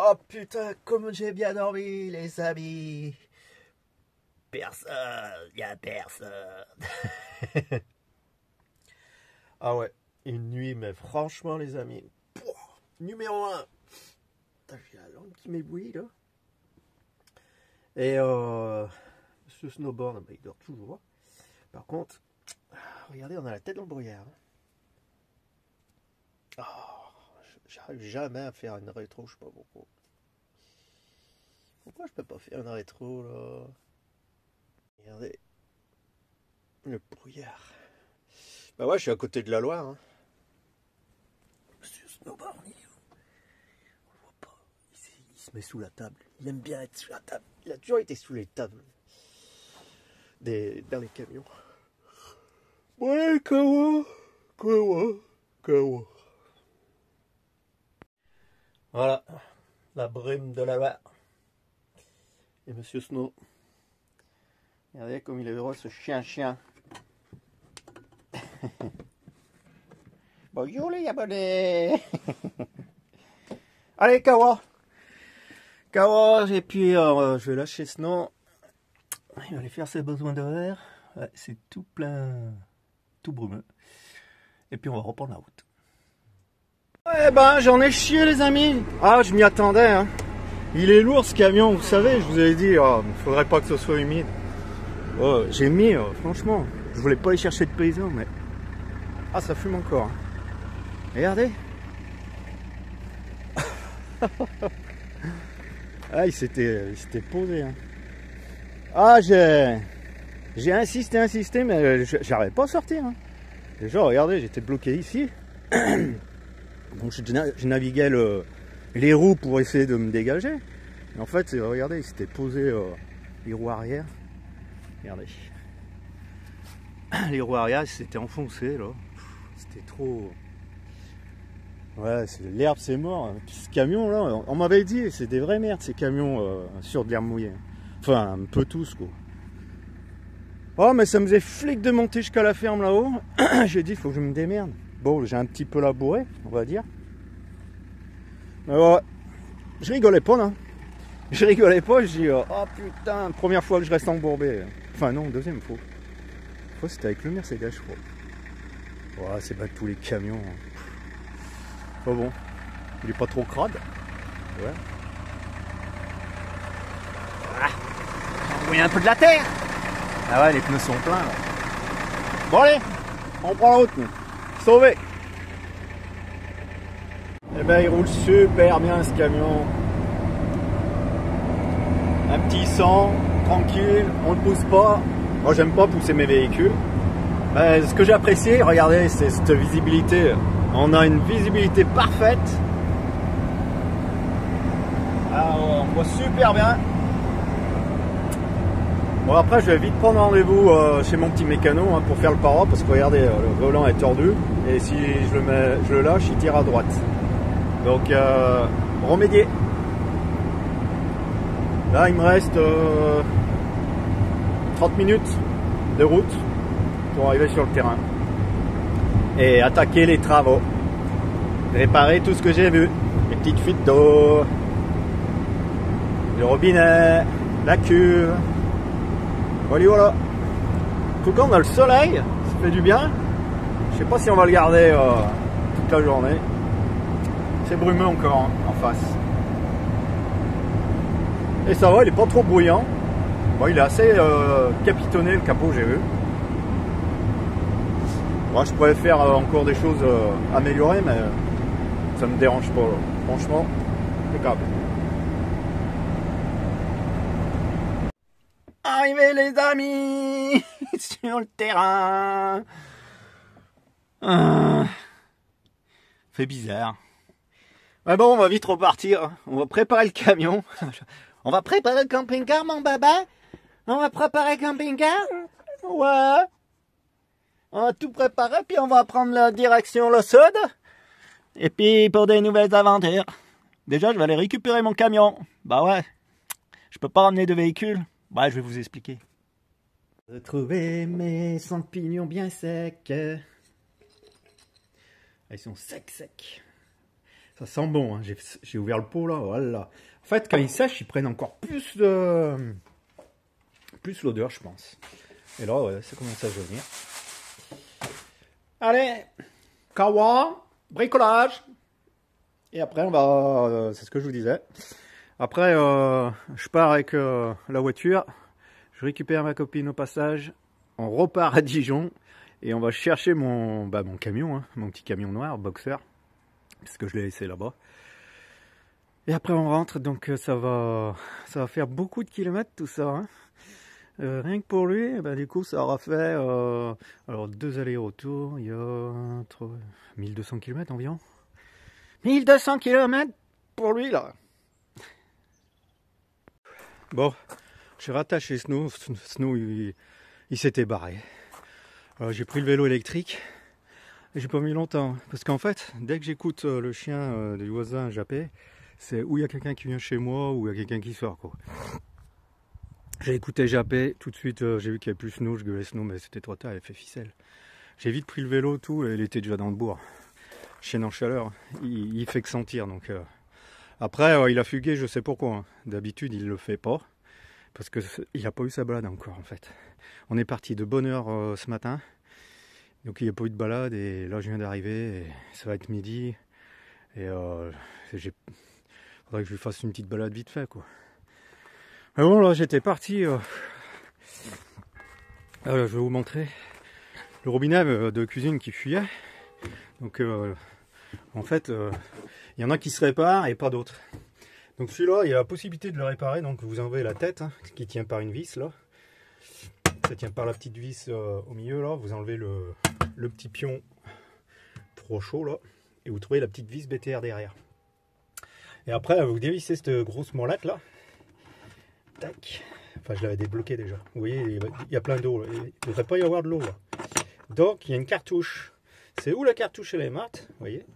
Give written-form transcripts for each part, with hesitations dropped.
Oh putain, comme j'ai bien dormi, les amis. Personne, y a personne. Ah ouais, une nuit, mais franchement, les amis. Pouah, numéro 1. J'ai la langue qui m'ébouille là. Et ce snowboard, bah, il dort toujours. Par contre, regardez, on a la tête dans le brouillard. Oh, j'arrive jamais à faire une rétro, je sais pas pourquoi. Pourquoi je peux pas faire une rétro là? Regardez. Le brouillard. Bah ouais, je suis à côté de la Loire. Hein. Monsieur Snowboard, on le voit pas. Il se met sous la table. Il aime bien être sous la table. Il a toujours été sous les tables. Dans les camions. Ouais, Kawa. Voilà. La brume de la Loire. Et Monsieur Snow. Regardez comme il est heureux, ce chien. Bonjour les abonnés. Allez, Kawa, et puis je vais lâcher Snow. Il va aller faire ses besoins de verre. Ouais, c'est tout plein, tout brumeux. Et puis on va reprendre la route. Ouais, ben j'en ai chié les amis. Ah, je m'y attendais. Hein. Il est lourd ce camion, vous savez, je vous avais dit, il faudrait pas que ce soit humide. Oh, j'ai mis, franchement, je voulais pas aller chercher de paysan, mais... Ah, ça fume encore. Hein. Regardez. Ah, il s'était posé. Hein. Ah, j'ai insisté, mais j'arrivais pas à sortir. Hein. Déjà, regardez, j'étais bloqué ici. Donc, je naviguais les roues pour essayer de me dégager. Et en fait, regardez, il s'était posé les roues arrière. Regardez. Les roues arrière, s'étaient enfoncées là. C'était trop... Ouais, l'herbe c'est mort. Puis ce camion là, on m'avait dit, c'est des vraies merdes ces camions sur de l'herbe mouillée. Enfin, un peu tous quoi. Oh, mais ça me faisait flic de monter jusqu'à la ferme là-haut. J'ai dit, il faut que je me démerde. Bon, j'ai un petit peu labouré, on va dire. Mais ouais, je rigolais pas là. Je rigolais pas, je dis, oh putain, première fois que je reste embourbé. Enfin non, deuxième fois. C'était avec le Mercedes, je crois. Ouais, c'est pas tous les camions. Oh bon, il est pas trop crade. Ouais. Ah, oui, un peu de la terre. Ah ouais, les pneus sont pleins là. Bon allez, on prend la route nous. Sauvé. Eh ben il roule super bien ce camion. Un petit 100, tranquille, on le pousse pas. Moi j'aime pas pousser mes véhicules. Ce que j'ai apprécié, regardez, c'est cette visibilité. On a une visibilité parfaite. Alors, on voit super bien. Bon après je vais vite prendre rendez-vous chez mon petit mécano hein, pour faire le para parce que regardez, le volant est tordu et si je le lâche, il tire à droite. Donc remédier. Là il me reste 30 minutes de route pour arriver sur le terrain et attaquer les travaux, réparer tout ce que j'ai vu, les petites fuites d'eau, le robinet, la cuve, voilà. En tout cas on a le soleil, ça fait du bien. Je sais pas si on va le garder toute la journée, c'est brumeux encore hein, en face et ça va, il est pas trop bruyant. Bon, il est assez capitonné le capot, j'ai vu. Moi, je pourrais faire encore des choses améliorées, mais ça me dérange pas. Là. Franchement, impeccable. Arrivé les amis sur le terrain. Fait bizarre. Mais bon, on va vite repartir. On va préparer le camion. On va préparer le camping-car, mon baba. On va préparer le camping-car. Ouais. On va tout préparer, puis on va prendre la direction le sud. Et puis pour des nouvelles aventures. Déjà, je vais aller récupérer mon camion. Bah ouais, je peux pas ramener de véhicule. Bah, je vais vous expliquer. Retrouver mes champignons bien secs. Ils sont secs. Ça sent bon, hein. J'ai ouvert le pot là, voilà. En fait, quand ils sèchent, ils prennent encore plus de... plus l'odeur, je pense. Et là, ouais, ça commence à jaunir. Allez, kawa, bricolage. Et après, on va... c'est ce que je vous disais. Après, je pars avec la voiture. Je récupère ma copine au passage. On repart à Dijon. Et on va chercher mon camion, hein, mon petit camion noir, boxer. Parce que je l'ai laissé là-bas. Et après, on rentre. Donc, ça va faire beaucoup de kilomètres, tout ça. Hein. Rien que pour lui, ben, du coup, ça aura fait alors 2 allers-retours. Il y a 1200 km environ. 1200 km pour lui, là. Bon, j'ai rattaché Snow. Snow, il s'était barré. Alors, j'ai pris le vélo électrique. Et j'ai pas mis longtemps. Parce qu'en fait, dès que j'écoute le chien du voisin japper, c'est où il y a quelqu'un qui vient chez moi, ou il y a quelqu'un qui sort, quoi. J'ai écouté japper, tout de suite j'ai vu qu'il n'y avait plus Snow, je gueulais Snow, mais c'était trop tard, il avait fait ficelle. J'ai vite pris le vélo, tout, et il était déjà dans le bourg. Chien en chaleur, il fait que sentir, donc... Après, il a fugué, je sais pourquoi. Hein. D'habitude, il le fait pas, parce qu'il n'a pas eu sa balade encore, en fait. On est parti de bonne heure ce matin, donc il n'y a pas eu de balade, et là je viens d'arriver, et ça va être midi, et il faudrait que je lui fasse une petite balade vite fait, quoi. Mais bon, là j'étais parti, je vais vous montrer le robinet de cuisine qui fuyait. Donc en fait, il y en a qui se réparent et pas d'autres. Donc celui-là, il y a la possibilité de le réparer, donc vous enlevez la tête, hein, qui tient par une vis là. Ça tient par la petite vis au milieu là, vous enlevez le petit pion trop chaud là, et vous trouvez la petite vis BTR derrière. Et après, vous dévissez cette grosse molette là. Tac. Enfin, je l'avais débloqué déjà. Vous voyez, il y a plein d'eau. Il ne devrait pas y avoir de l'eau là. Donc, il y a une cartouche. C'est où la cartouche? Elle est morte. Vous voyez.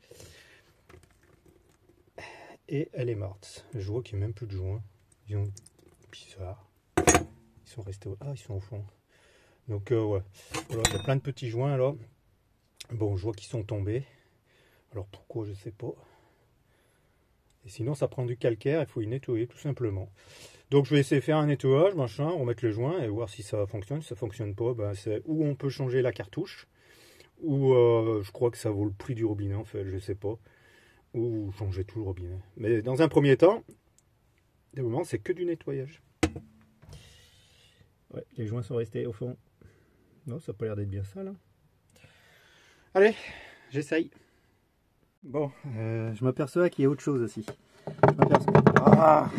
Et elle est morte. Je vois qu'il n'y a même plus de joints. Ils ont bizarre. Ils sont restés. Ah, ils sont au fond. Donc, ouais. Voilà, il y a plein de petits joints là. Bon, je vois qu'ils sont tombés. Alors, pourquoi, je ne sais pas. Et sinon, ça prend du calcaire. Il faut y nettoyer tout simplement. Donc je vais essayer de faire un nettoyage, machin, remettre les joints et voir si ça fonctionne. Si ça fonctionne pas, ben, c'est où on peut changer la cartouche, ou je crois que ça vaut le prix du robinet en fait, je sais pas, ou changer tout le robinet. Mais dans un premier temps, de moment c'est que du nettoyage. Ouais, les joints sont restés au fond. Non, ça n'a pas l'air d'être bien ça là. Allez, j'essaye. Bon, je m'aperçois qu'il y a autre chose aussi. Je m'aperçois... Ah,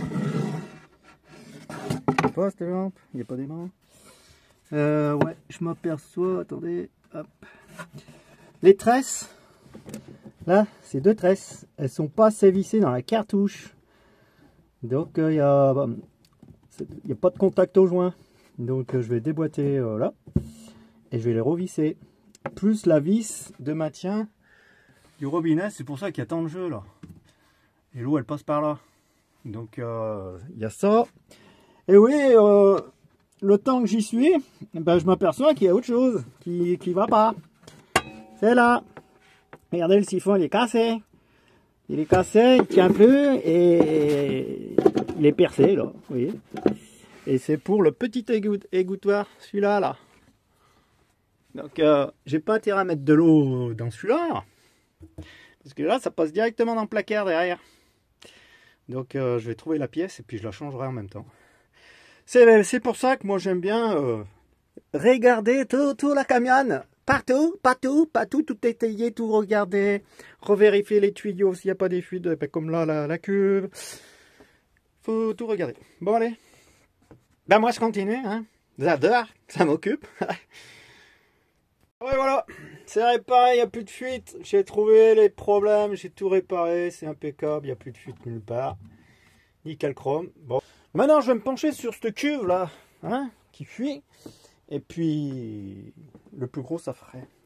pas cette lampe, il n'y a pas d'aimant. Ouais, je m'aperçois, attendez, hop. Les tresses, là, ces 2 tresses, elles sont pas assez vissées dans la cartouche. Donc il n'y a pas de contact au joint. Donc je vais déboîter là, et je vais les revisser. Plus la vis de maintien du robinet, c'est pour ça qu'il y a tant de jeu là. Et l'eau elle passe par là. Donc il y a ça. Et oui, le temps que j'y suis, ben, je m'aperçois qu'il y a autre chose qui va pas. C'est là. Regardez, le siphon, il est cassé. Il est cassé, il tient plus et il est percé là, vous voyez. Et c'est pour le petit égouttoir, celui-là là. Donc j'ai pas intérêt à mettre de l'eau dans celui-là. Parce que là, ça passe directement dans le placard derrière. Donc je vais trouver la pièce et puis je la changerai en même temps. C'est pour ça que moi j'aime bien regarder tout la camionne. Partout, tout étayer, tout regarder. Revérifier les tuyaux s'il n'y a pas des fuites, comme là, la cuve. Faut tout regarder. Bon, allez. Ben moi je continue, hein. J'adore, ça m'occupe. Ouais, voilà. C'est réparé, il n'y a plus de fuite. J'ai trouvé les problèmes, j'ai tout réparé. C'est impeccable, il n'y a plus de fuite nulle part. Nickel chrome. Bon. Maintenant, je vais me pencher sur cette cuve là, hein, qui fuit. Et puis, le plus gros, ça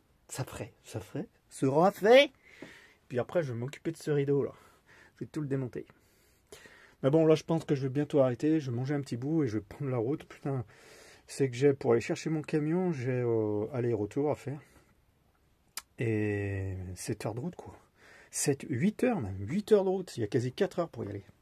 sera fait. Puis après, je vais m'occuper de ce rideau là. Je vais tout le démonter. Mais bon, là, je pense que je vais bientôt arrêter. Je vais manger un petit bout et je vais prendre la route. Putain, c'est que j'ai pour aller chercher mon camion, j'ai aller-retour à faire. Et 7 heures de route, quoi. 7, 8 heures même, 8 heures de route, il y a quasi 4 heures pour y aller.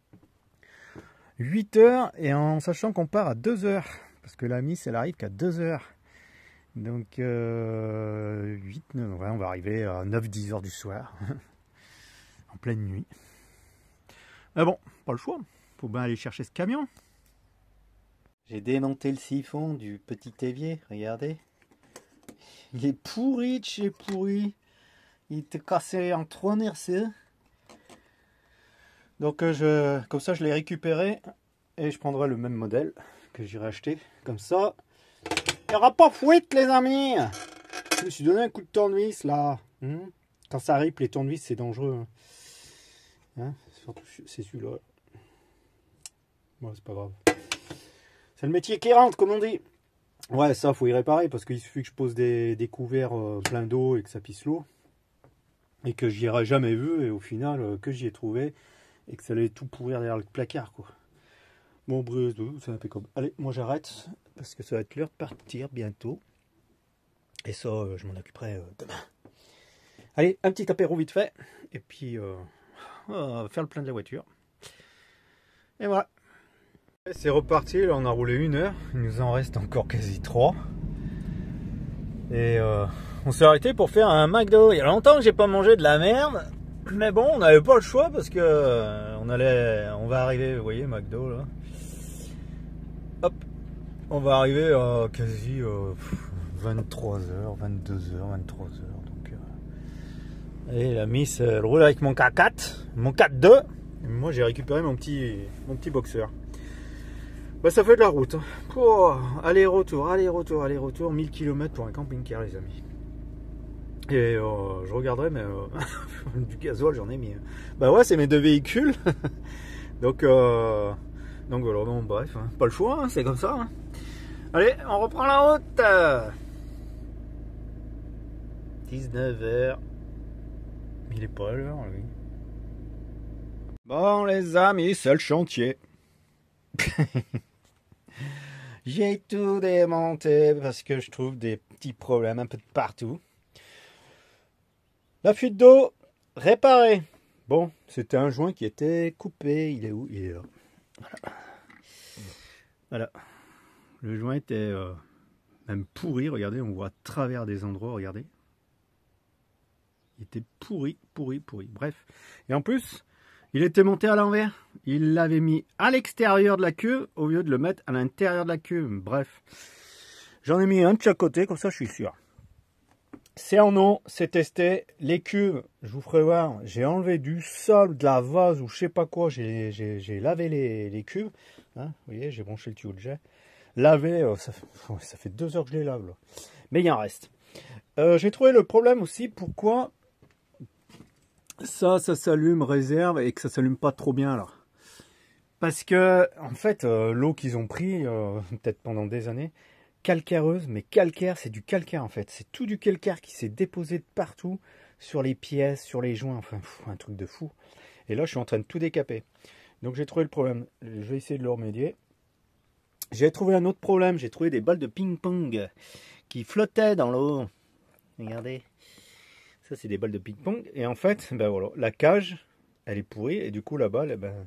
8 heures, et en sachant qu'on part à 2 heures, parce que la Miss elle arrive qu'à 2 heures. Donc 8, 9, ouais, on va arriver à 9-10 heures du soir, en pleine nuit. Mais bon, pas le choix, faut bien aller chercher ce camion. J'ai démonté le siphon du petit évier, regardez. Il est pourri de chez pourri. Il était cassé en 3 morceaux. Donc comme ça je l'ai récupéré et je prendrai le même modèle que j'irai acheter. Comme ça, il n'y aura pas fuite les amis. Je me suis donné un coup de tournevis là. Quand ça rip les tournevis c'est dangereux. Hein, surtout c'est celui-là. Bon c'est pas grave. C'est le métier qui rentre comme on dit. Ouais ça faut y réparer parce qu'il suffit que je pose des couverts pleins d'eau et que ça pisse l'eau. Et que j'y aurais jamais vu et au final que j'y ai trouvé. Et que ça allait tout pourrir derrière le placard quoi. Bon bref, c'est impeccable. Allez, moi j'arrête parce que ça va être l'heure de partir bientôt. Et ça, je m'en occuperai demain. Allez, un petit apéro vite fait. Et puis, on va faire le plein de la voiture. Et voilà. C'est reparti, là on a roulé 1 heure. Il nous en reste encore quasi 3. Et on s'est arrêté pour faire un McDo. Il y a longtemps que j'ai pas mangé de la merde. Mais bon, on n'avait pas le choix parce que on va arriver, vous voyez, McDo là. Hop, on va arriver à quasi 23h, 22h, 23h. Donc, et la Miss, elle roule avec mon K4, mon 4-2. Moi, j'ai récupéré mon petit boxeur. Bah, ça fait de la route. Oh, aller-retour, aller-retour, aller-retour, 1000 km pour un camping-car, les amis. Et je regarderai, mais du gasoil j'en ai mis. Bah ouais, c'est mes 2 véhicules. donc voilà, bon, bref, hein, pas le choix, hein, c'est comme ça. Hein. Allez, on reprend la route. 19h. Il est pas à l'heure, lui. Bon, les amis, c'est le chantier. J'ai tout démonté parce que je trouve des petits problèmes un peu de partout. La fuite d'eau réparée. Bon, c'était un joint qui était coupé. Il est où? Il est là. Voilà. Le joint était même pourri. Regardez, on voit à travers des endroits. Regardez. Il était pourri, pourri, pourri. Bref. Et en plus, il était monté à l'envers. Il l'avait mis à l'extérieur de la queue au lieu de le mettre à l'intérieur de la queue. Bref. J'en ai mis un de chaque côté, comme ça je suis sûr. C'est en eau, c'est testé. Les cuves, je vous ferai voir, j'ai enlevé du sol, de la vase ou je sais pas quoi. J'ai lavé les cuves. Hein, vous voyez, j'ai branché le tuyau de jet. Lavé, ça fait 2 heures que je les lave. Là. Mais il en reste. J'ai trouvé le problème aussi, pourquoi ça s'allume réserve et que ça s'allume pas trop bien là. Parce que, en fait, l'eau qu'ils ont pris, peut-être pendant des années, calcaireuse, mais calcaire, c'est du calcaire en fait. C'est tout du calcaire qui s'est déposé de partout, sur les pièces, sur les joints, enfin, un truc de fou. Et là, je suis en train de tout décaper. Donc j'ai trouvé le problème. Je vais essayer de le remédier. J'ai trouvé un autre problème. J'ai trouvé des balles de ping-pong qui flottaient dans l'eau. Regardez. Ça, c'est des balles de ping-pong. Et en fait, ben voilà, la cage, elle est pourrie. Et du coup, la balle, ben,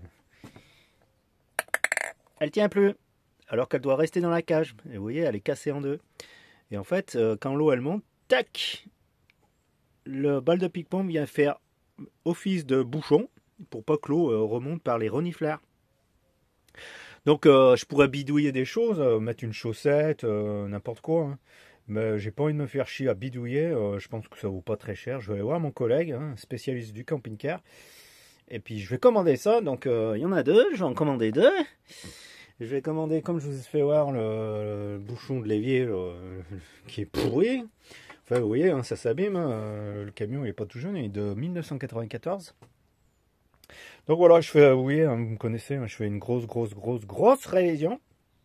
elle tient plus. Alors qu'elle doit rester dans la cage. Et vous voyez, elle est cassée en 2. Et en fait, quand l'eau elle monte, tac, le balle de ping-pong vient faire office de bouchon pour pas que l'eau remonte par les renifleurs. Donc je pourrais bidouiller des choses, mettre une chaussette, n'importe quoi. Hein. Mais j'ai pas envie de me faire chier à bidouiller. Je pense que ça vaut pas très cher. Je vais aller voir mon collègue, hein, spécialiste du camping-car. Et puis je vais commander ça. Donc il y en a 2, je vais en commander 2. Je vais commander, comme je vous ai fait voir, le bouchon de l'évier qui est pourri. Enfin, vous voyez, hein, ça s'abîme. Hein. Le camion, il n'est pas tout jeune, il est de 1994. Donc voilà, je fais, vous voyez, hein, vous me connaissez, hein, je fais une grosse révision.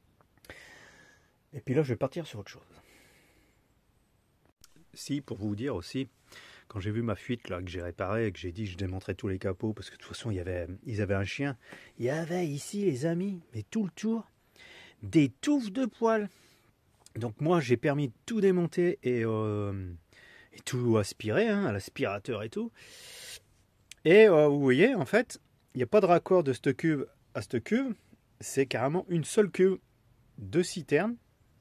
Et puis là, je vais partir sur autre chose. Si, pour vous dire aussi, quand j'ai vu ma fuite, là, que j'ai réparé, que j'ai dit que je démonterais tous les capots, parce que de toute façon, ils avaient un chien. Il y avait ici, les amis, mais tout le tour, des touffes de poils. Donc moi, j'ai permis de tout démonter et tout aspirer, hein, à l'aspirateur et tout. Et vous voyez, en fait, il n'y a pas de raccord de cette cuve à cette cuve. C'est carrément une seule cuve de citerne.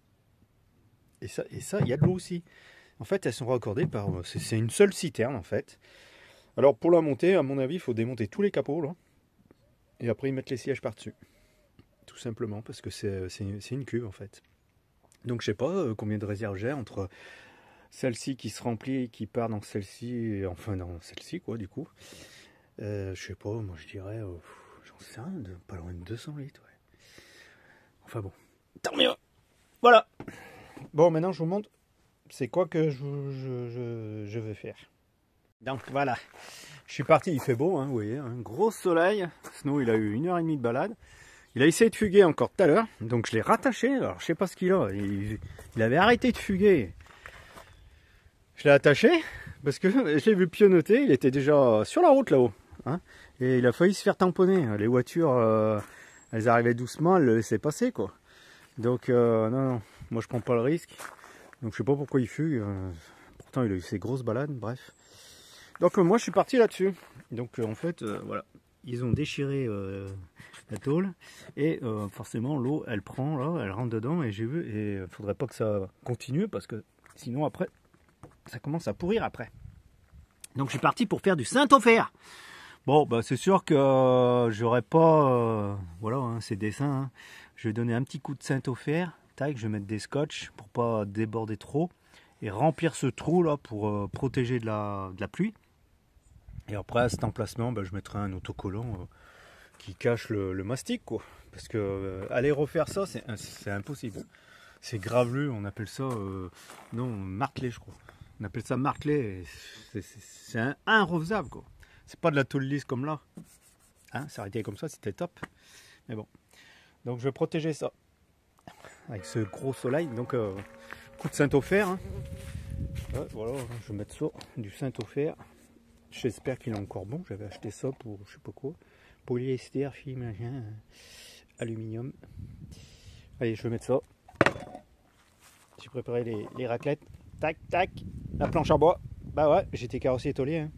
Et ça, il y a de l'eau aussi. En fait, elles sont raccordées par... C'est une seule citerne, en fait. Alors, pour la monter, à mon avis, il faut démonter tous les capots, là. Et après, ils mettent les sièges par-dessus. Tout simplement, parce que c'est une cuve, en fait. Donc, je sais pas combien de réserves j'ai entre celle-ci qui se remplit, qui part dans celle-ci, enfin, dans celle-ci, quoi, du coup. Je sais pas, moi, je dirais... j'en sais rien, pas loin de 200 litres, ouais. Enfin, bon. Tant mieux. Voilà. Bon, maintenant, je vous montre c'est quoi que je veux faire. Donc voilà, je suis parti, il fait beau, hein, vous voyez, un gros soleil. Snow, il a eu 1h30 de balade. Il a essayé de fuguer encore tout à l'heure, donc je l'ai rattaché. Alors je sais pas ce qu'il a, il avait arrêté de fuguer. Je l'ai attaché parce que je l'ai vu pianoter, il était déjà sur la route là-haut. Hein, et il a failli se faire tamponner. Les voitures, elles arrivaient doucement, elles le laissaient passer, quoi. Donc non, moi je prends pas le risque. Donc je sais pas pourquoi il fugue. Pourtant il a eu ses grosses balades, bref. Donc moi je suis parti là-dessus. Donc en fait, voilà. Ils ont déchiré la tôle. Et forcément l'eau elle prend là, elle rentre dedans. Et j'ai vu, et il faudrait pas que ça continue parce que sinon après, ça commence à pourrir après. Donc je suis parti pour faire du Saint-Omer. Bon, bah c'est sûr que j'aurais pas... voilà, hein, ces dessins. Hein. Je vais donner un petit coup de Saint-Omer. Tac, je vais mettre des scotch pour pas déborder trop. Et remplir ce trou là pour protéger de la pluie. Et après, à cet emplacement, bah, je mettrai un autocollant qui cache le mastic, quoi. Parce que aller refaire ça, c'est impossible. C'est graveleux, on appelle ça... non, martelé, je crois. On appelle ça martelé. C'est inrefaisable, quoi. C'est pas de la tôle lisse comme là. Hein, s'arrêter comme ça, c'était top. Mais bon. Donc je vais protéger ça. Avec ce gros soleil. Donc coup de Saint-Omer. Hein. Ouais, voilà, je vais mettre ça. Du Saint-Omer. J'espère qu'il est encore bon. J'avais acheté ça pour je sais pas quoi. Polyester, film, machin, aluminium. Allez, je vais mettre ça. J'ai préparé les raclettes. Tac, tac. La planche en bois. Bah ouais, j'étais carrossier tôlier. Hein.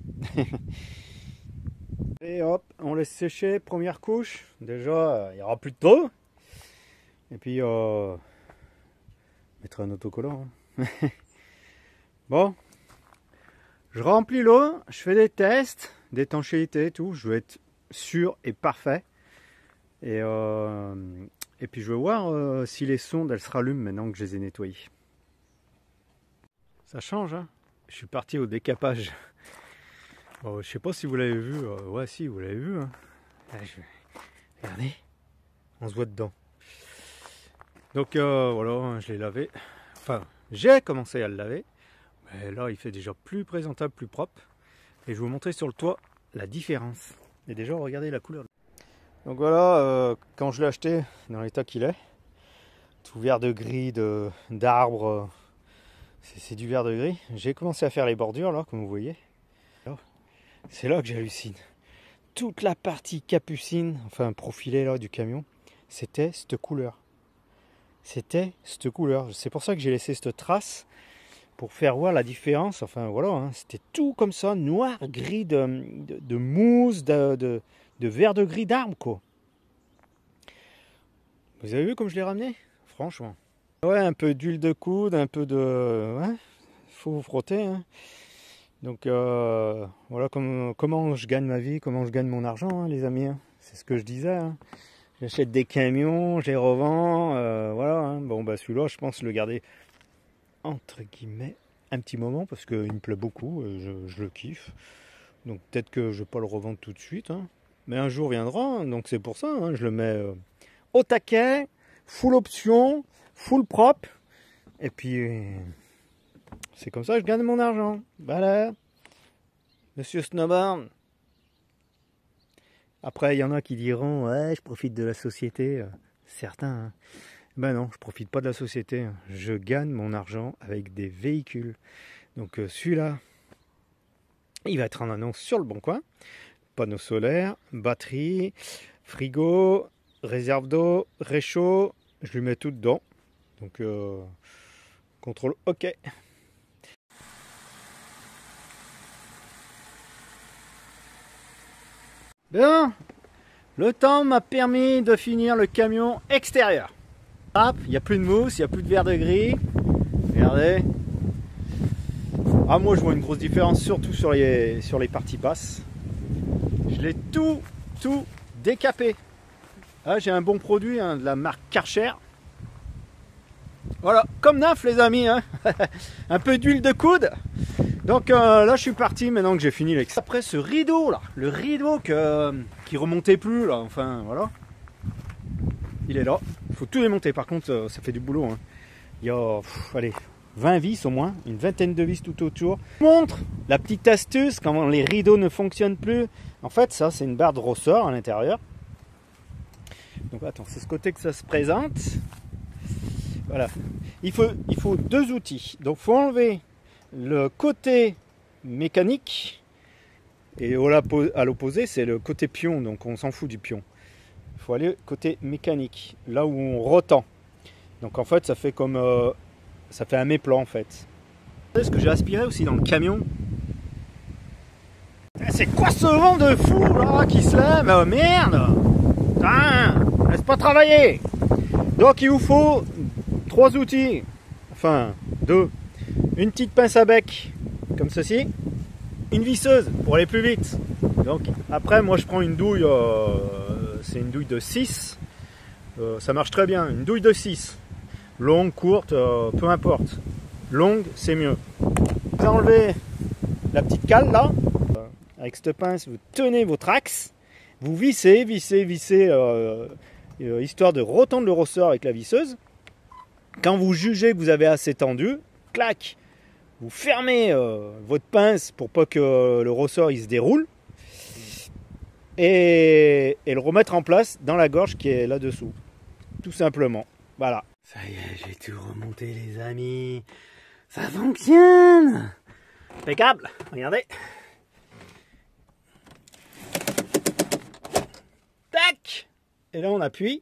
Et hop, on laisse sécher, première couche. Déjà, il n'y aura plus de d'eau. Et puis, mettre un autocollant. Hein. Bon, je remplis l'eau, je fais des tests d'étanchéité et tout. Je veux être sûr et parfait. Et puis, je veux voir si les sondes, elles se rallument maintenant que je les ai nettoyées. Ça change, hein. Je suis parti au décapage. Oh, je sais pas si vous l'avez vu. Ouais, si, vous l'avez vu. Hein. Allez, regardez, on se voit dedans. Donc voilà, je l'ai lavé. Enfin, j'ai commencé à le laver. Mais là, il fait déjà plus présentable, plus propre. Et je vais vous montrer sur le toit la différence. Et déjà, regardez la couleur. Donc voilà, quand je l'ai acheté, dans l'état qu'il est, tout vert de gris, d'arbres. C'est du vert de gris. J'ai commencé à faire les bordures, là, comme vous voyez. C'est là que j'hallucine. Toute la partie capucine, enfin profilée là du camion, c'était cette couleur. C'était cette couleur. C'est pour ça que j'ai laissé cette trace pour faire voir la différence. Enfin voilà, hein, c'était tout comme ça, noir, gris de mousse, de vert de gris d'arbre, quoi. Vous avez vu comme je l'ai ramené? Franchement. Ouais, un peu d'huile de coude, un peu de... Ouais, faut vous frotter, hein. Donc voilà comment je gagne ma vie, comment je gagne mon argent, hein, les amis. Hein. C'est ce que je disais. Hein. J'achète des camions, je les revends. Voilà. Hein. Bon, bah celui-là, je pense le garder entre guillemets un petit moment parce qu'il me plaît beaucoup. Je le kiffe. Donc peut-être que je ne vais pas le revendre tout de suite. Hein. Mais un jour viendra. Hein, donc c'est pour ça. Hein, je le mets au taquet, full option, full propre. Et puis... c'est comme ça que je gagne mon argent. Voilà. Monsieur Snowboard. Après, il y en a qui diront, ouais, je profite de la société. Certains. Hein. Ben non, je profite pas de la société. Je gagne mon argent avec des véhicules. Donc celui-là, il va être en annonce sur le Bon Coin. Panneaux solaires, batterie, frigo, réserve d'eau, réchaud. Je lui mets tout dedans. Donc, contrôle OK. Bien, le temps m'a permis de finir le camion extérieur. Hop, il n'y a plus de mousse, il n'y a plus de verre de gris. Regardez. Ah, moi je vois une grosse différence, surtout sur les parties basses. Je l'ai tout décapé. Ah, j'ai un bon produit, hein, de la marque Karcher. Voilà, comme neuf les amis, hein. Un peu d'huile de coude. Donc là je suis parti maintenant que j'ai fini l'ex. Après ce rideau là, le rideau qui remontait plus là, enfin voilà. Il est là, il faut tout démonter, par contre ça fait du boulot, hein. Il y a, allez, 20 vis au moins, une vingtaine de vis tout autour. Je vous montre la petite astuce quand les rideaux ne fonctionnent plus. En fait ça c'est une barre de ressort à l'intérieur. Donc attends, c'est ce côté que ça se présente. Voilà, il faut deux outils. Donc il faut enlever le côté mécanique et à l'opposé c'est le côté pion, donc on s'en fout du pion. Il faut aller côté mécanique, là où on retend. Donc en fait ça fait comme ça fait un méplan en fait. Ce que j'ai aspiré aussi dans le camion. C'est quoi ce vent de fou là qui se lève? Oh, merde! Putain, laisse pas travailler! Donc il vous faut 3 outils, enfin 2. Une petite pince à bec, comme ceci. Une visseuse pour aller plus vite. Donc après moi je prends une douille, c'est une douille de 6. Ça marche très bien, une douille de 6. Longue, courte, peu importe. Longue, c'est mieux. Vous enlevez la petite cale là. Avec cette pince, vous tenez votre axe. Vous vissez, histoire de retendre le ressort avec la visseuse. Quand vous jugez que vous avez assez tendu, clac, vous fermez votre pince pour pas que le ressort il se déroule et le remettre en place dans la gorge qui est là-dessous. Tout simplement. Voilà. Ça y est, j'ai tout remonté les amis. Ça fonctionne. Impeccable. Regardez. Tac. Et là on appuie.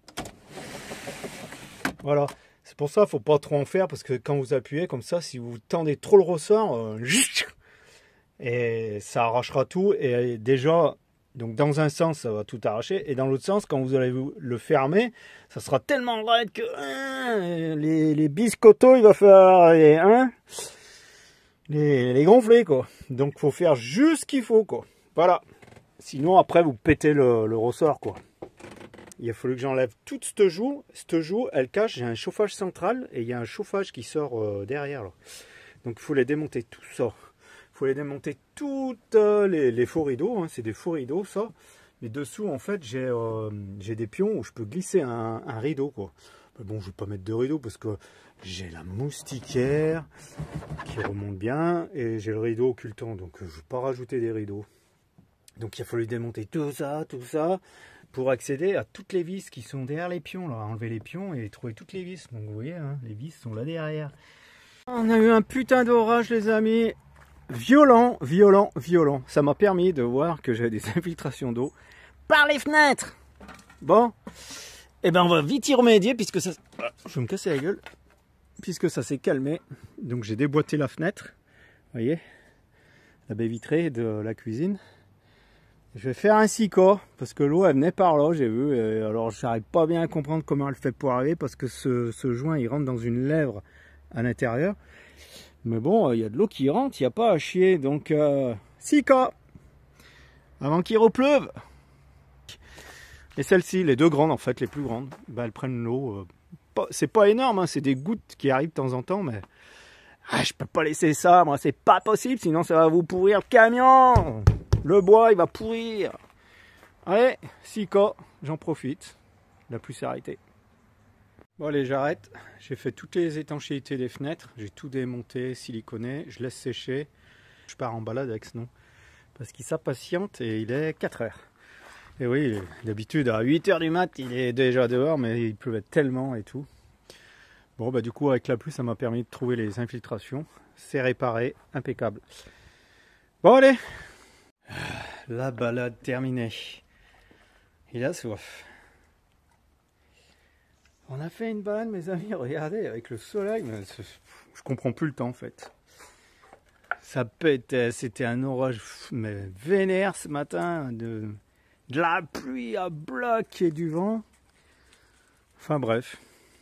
Voilà. C'est pour ça qu'il ne faut pas trop en faire, parce que quand vous appuyez comme ça, si vous tendez trop le ressort, et ça arrachera tout. Et déjà, donc dans un sens, ça va tout arracher, et dans l'autre sens, quand vous allez le fermer, ça sera tellement raide que les biscottos, il va falloir les gonfler, quoi. Donc, il faut faire juste ce qu'il faut, quoi. Voilà. Sinon, après, vous pétez le ressort, quoi. Il a fallu que j'enlève toute cette joue. Cette joue, elle cache. J'ai un chauffage central et il y a un chauffage qui sort derrière. Là. Donc il faut les démonter tout ça. Il faut les démonter toutes les faux rideaux. Hein. C'est des faux rideaux ça. Mais dessous en fait j'ai des pions où je peux glisser un rideau quoi. Mais bon, je ne vais pas mettre de rideau parce que j'ai la moustiquaire qui remonte bien et j'ai le rideau occultant. Donc je ne vais pas rajouter des rideaux. Donc il a fallu démonter tout ça. Pour accéder à toutes les vis qui sont derrière les pions, là, enlever les pions et trouver toutes les vis. Donc vous voyez, hein, les vis sont là derrière. On a eu un putain d'orage les amis, violent. Ça m'a permis de voir que j'avais des infiltrations d'eau par les fenêtres. Bon, et ben on va vite y remédier puisque ça... Je vais me casser la gueule. Puisque ça s'est calmé. Donc j'ai déboîté la fenêtre, vous voyez, la baie vitrée de la cuisine. Je vais faire un sicot parce que l'eau elle venait par là, j'ai vu. Et alors j'arrive pas bien à comprendre comment elle fait pour arriver parce que ce joint il rentre dans une lèvre à l'intérieur. Mais bon, il y a de l'eau qui rentre, il n'y a pas à chier. Donc sicot avant qu'il repleuve. Et celles-ci, les deux grandes en fait, les plus grandes, bah, elles prennent l'eau. C'est pas énorme, hein, c'est des gouttes qui arrivent de temps en temps, mais je peux pas laisser ça, moi c'est pas possible, sinon ça va vous pourrir le camion. Le bois, il va pourrir. Allez, sicot, j'en profite. La pluie s'est arrêtée. Bon allez, j'arrête. J'ai fait toutes les étanchéités des fenêtres. J'ai tout démonté, siliconé. Je laisse sécher. Je pars en balade avec ce nom. Parce qu'il s'impatiente et il est 4 heures. Et oui, d'habitude à 8 heures du mat, il est déjà dehors, mais il pleuvait tellement et tout. Bon, bah du coup, avec la pluie, ça m'a permis de trouver les infiltrations. C'est réparé, impeccable. Bon allez, la balade terminée. Il a soif. On a fait une balade, mes amis, regardez, avec le soleil, mais je comprends plus le temps en fait. Ça pétait, c'était un orage mais vénère ce matin. de la pluie à bloc et du vent. Enfin bref.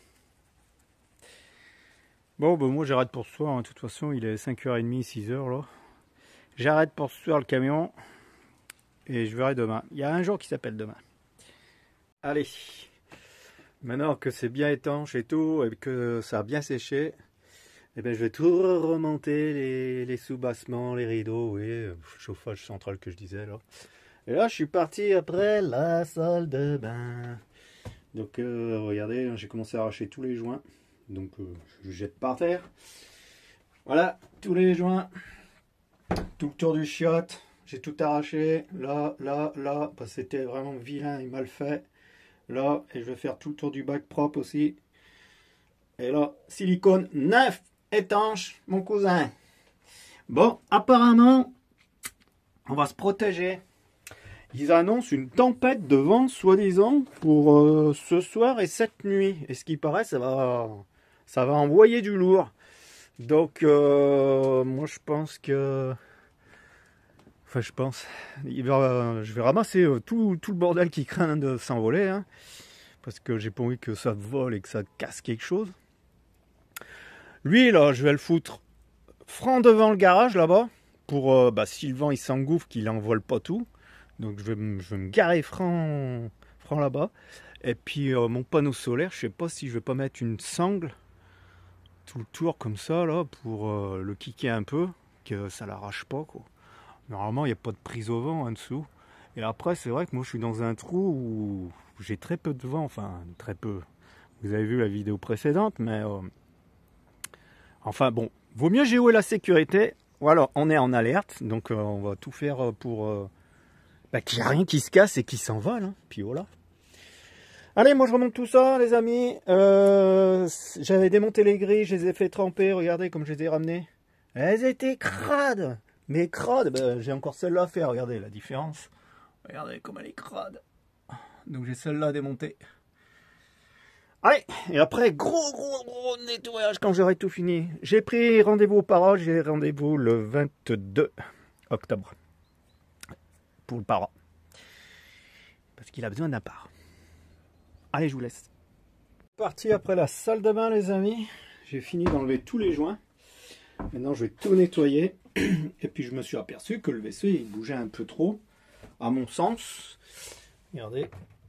Bon, ben moi j'arrête pour ce soir, hein. De toute façon il est 5h30, 6h là. J'arrête pour ce soir le camion. Et je verrai demain. Il y a un jour qui s'appelle demain. Allez. Maintenant que c'est bien étanche et tout, et que ça a bien séché, eh bien je vais tout remonter, les sous-bassements, les rideaux, oui, le chauffage central que je disais là. Et là je suis parti après la salle de bain. Donc regardez, j'ai commencé à arracher tous les joints. Donc je jette par terre. Voilà, tous les joints. Tout le tour du chiotte. J'ai tout arraché. Là, parce que c'était vraiment vilain et mal fait. Là, et je vais faire tout le tour du bac propre aussi. Et là, silicone neuf, étanche, mon cousin. Bon, apparemment, on va se protéger. Ils annoncent une tempête de vent, soi-disant, pour ce soir et cette nuit. Et ce qui paraît, ça va envoyer du lourd. Donc, moi, je pense que... Enfin, je vais ramasser tout le bordel qui craint de s'envoler. Hein, parce que j'ai pas envie que ça vole et que ça casse quelque chose. Lui, là, je vais le foutre franc devant le garage, là-bas. Pour, si le vent, il s'engouffre, qu'il n'envole pas tout. Donc, je vais me garer franc là-bas. Et puis, mon panneau solaire, je sais pas si je vais pas mettre une sangle tout le tour comme ça, là, pour le kicker un peu. Que ça l'arrache pas, quoi. Normalement, il n'y a pas de prise au vent en dessous. Et après, c'est vrai que moi, je suis dans un trou où j'ai très peu de vent. Enfin, très peu. Vous avez vu la vidéo précédente, mais... enfin, bon. Vaut mieux jouer la sécurité. Voilà, on est en alerte. Donc, on va tout faire pour... qu'il n'y a rien qui se casse et qui s'envole. Hein. Puis voilà. Allez, moi, je remonte tout ça, les amis. J'avais démonté les grilles. Je les ai fait tremper. Regardez comme je les ai ramenées. Elles étaient crades. Mais crade, j'ai encore celle-là à faire, regardez la différence. Regardez comme elle est crade. Donc j'ai celle-là à démonter. Allez, et après, gros nettoyage quand j'aurai tout fini. J'ai pris rendez-vous au para, j'ai rendez-vous le 22 octobre. Pour le para. Parce qu'il a besoin d'un para. Allez, je vous laisse. Parti après la salle de bain, les amis. J'ai fini d'enlever tous les joints. Maintenant, je vais tout nettoyer. Et puis, je me suis aperçu que le WC, il bougeait un peu trop, à mon sens. Regardez.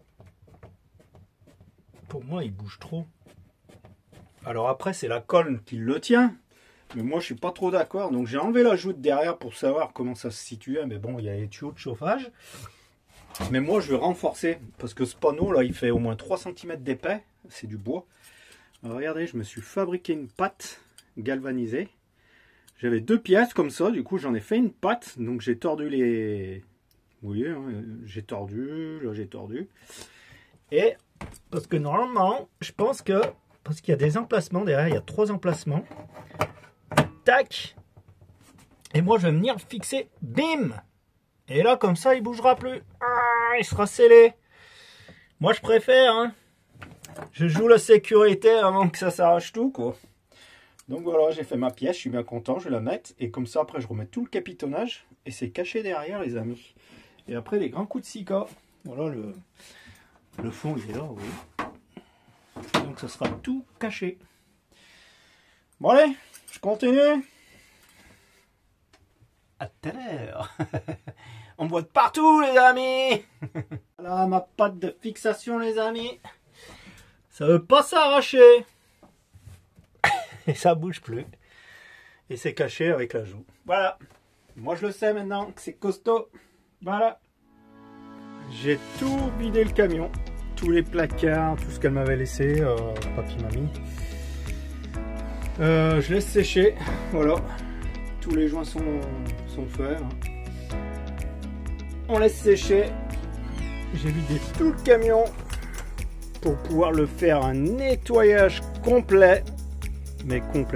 Pour moi, il bouge trop. Alors après, c'est la colle qui le tient. Mais moi, je suis pas trop d'accord. Donc, j'ai enlevé la joute derrière pour savoir comment ça se situait. Mais bon, il y a les tuyaux de chauffage. Mais moi, je vais renforcer. Parce que ce panneau, là, il fait au moins 3 cm d'épais. C'est du bois. Alors, regardez, je me suis fabriqué une pâte galvanisée. J'avais 2 pièces comme ça, du coup j'en ai fait une pâte, donc j'ai tordu les... Oui, hein, j'ai tordu, là j'ai tordu. Et parce que normalement, je pense que... Parce qu'il y a des emplacements derrière, il y a 3 emplacements. Tac. Et moi je vais venir fixer, bim. Et là comme ça il bougera plus. Ah, il sera scellé. Moi je préfère, hein. Je joue la sécurité avant que ça s'arrache tout, quoi. Donc voilà, j'ai fait ma pièce, je suis bien content, je vais la mettre. Et comme ça, après, je remets tout le capitonnage. Et c'est caché derrière, les amis. Et après, les grands coups de sika. Voilà, le fond, il est là, oui. Donc ça sera tout caché. Bon allez, je continue. À tout à l'heure. On me voit de partout, les amis. Voilà ma pâte de fixation, les amis. Ça veut pas s'arracher. Et ça bouge plus. Et c'est caché avec la joue. Voilà. Moi je le sais maintenant que c'est costaud. Voilà. J'ai tout vidé le camion. Tous les placards, tout ce qu'elle m'avait laissé. Papy, mamie. Je laisse sécher. Voilà. Tous les joints sont faits. Hein. On laisse sécher. J'ai vidé tout le camion pour pouvoir le faire un nettoyage complet. Mais complet.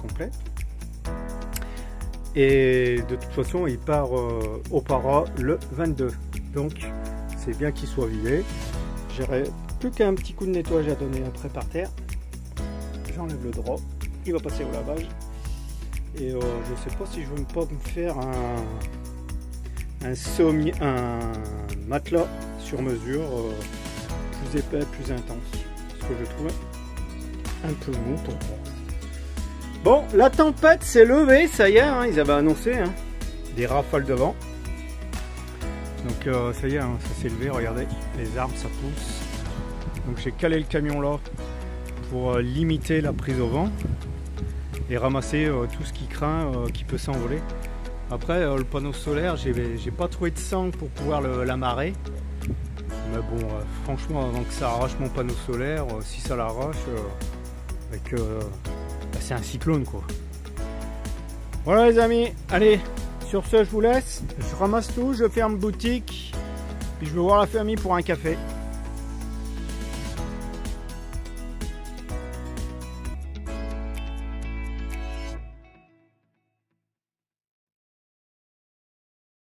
Et de toute façon, il part au para le 22. Donc, c'est bien qu'il soit vidé. J'aurai plus qu'un petit coup de nettoyage à donner après par terre. J'enlève le drap. Il va passer au lavage. Et je sais pas si je veux pas me faire un matelas sur mesure, plus épais, plus intense. Ce que je trouve un peu mouton. Bon, la tempête s'est levée, ça y est, hein, ils avaient annoncé hein, des rafales de vent. Donc ça y est, hein, ça s'est levé, regardez, les arbres ça pousse. Donc j'ai calé le camion là pour limiter la prise au vent et ramasser tout ce qui craint, qui peut s'envoler. Après le panneau solaire, j'ai pas trouvé de sangle pour pouvoir l'amarrer. Mais bon, franchement, avant que ça arrache mon panneau solaire, si ça l'arrache, bah, c'est un cyclone quoi. Voilà les amis, allez, sur ce je vous laisse, je ramasse tout, je ferme boutique, puis je vais voir la famille pour un café.